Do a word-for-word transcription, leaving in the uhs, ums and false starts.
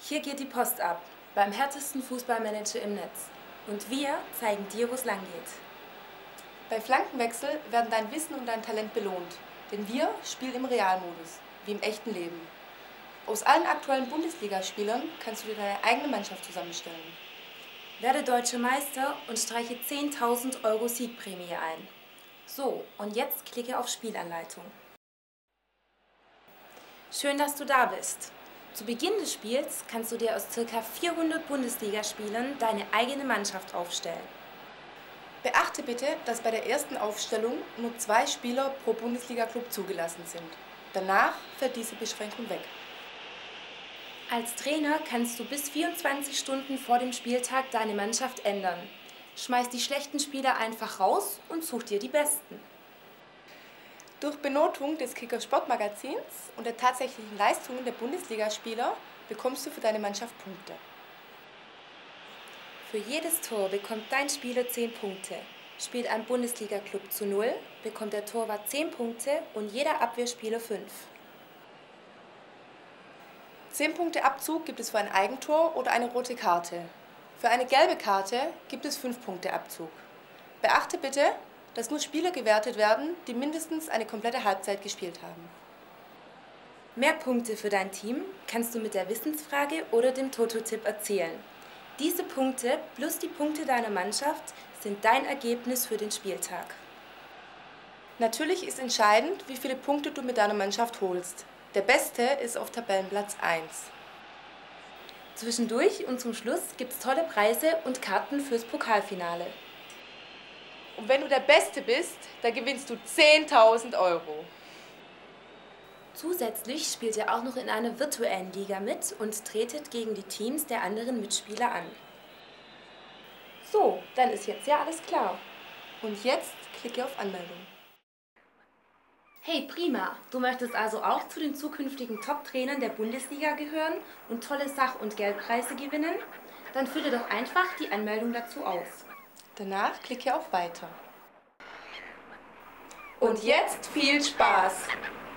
Hier geht die Post ab, beim härtesten Fußballmanager im Netz. Und wir zeigen dir, wo es lang geht. Bei Flankenwechsel werden dein Wissen und dein Talent belohnt, denn wir spielen im Realmodus, wie im echten Leben. Aus allen aktuellen Bundesligaspielern kannst du dir deine eigene Mannschaft zusammenstellen. Werde Deutscher Meister und streiche zehntausend Euro Siegprämie ein. So, und jetzt klicke auf Spielanleitung. Schön, dass du da bist. Zu Beginn des Spiels kannst du dir aus ca. vierhundert Bundesligaspielern deine eigene Mannschaft aufstellen. Beachte bitte, dass bei der ersten Aufstellung nur zwei Spieler pro Bundesliga-Club zugelassen sind. Danach fällt diese Beschränkung weg. Als Trainer kannst du bis vierundzwanzig Stunden vor dem Spieltag deine Mannschaft ändern. Schmeiß die schlechten Spieler einfach raus und such dir die besten. Durch Benotung des Kicker Sportmagazins und der tatsächlichen Leistungen der Bundesligaspieler bekommst du für deine Mannschaft Punkte. Für jedes Tor bekommt dein Spieler zehn Punkte. Spielt ein Bundesliga-Club zu null, bekommt der Torwart zehn Punkte und jeder Abwehrspieler fünf. zehn Punkte Abzug gibt es für ein Eigentor oder eine rote Karte. Für eine gelbe Karte gibt es fünf Punkte Abzug. Beachte bitte, dass nur Spieler gewertet werden, die mindestens eine komplette Halbzeit gespielt haben. Mehr Punkte für dein Team kannst du mit der Wissensfrage oder dem Toto-Tipp erzielen. Diese Punkte plus die Punkte deiner Mannschaft sind dein Ergebnis für den Spieltag. Natürlich ist entscheidend, wie viele Punkte du mit deiner Mannschaft holst. Der Beste ist auf Tabellenplatz eins. Zwischendurch und zum Schluss gibt es tolle Preise und Karten fürs Pokalfinale. Und wenn du der Beste bist, dann gewinnst du zehntausend Euro. Zusätzlich spielt ihr auch noch in einer virtuellen Liga mit und tretet gegen die Teams der anderen Mitspieler an. So, dann ist jetzt ja alles klar. Und jetzt klicke auf Anmeldung. Hey, prima! Du möchtest also auch zu den zukünftigen Top-Trainern der Bundesliga gehören und tolle Sach- und Geldpreise gewinnen? Dann fülle doch einfach die Anmeldung dazu aus. Danach klicke auf Weiter. Und jetzt viel Spaß!